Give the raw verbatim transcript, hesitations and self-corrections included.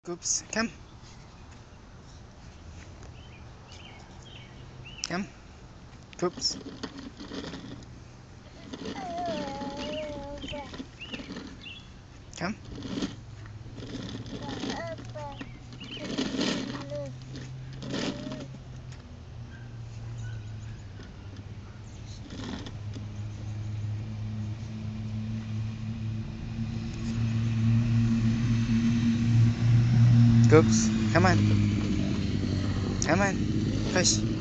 Coops, come. Come. Coops. Come. Coops, come on. Come on. Push.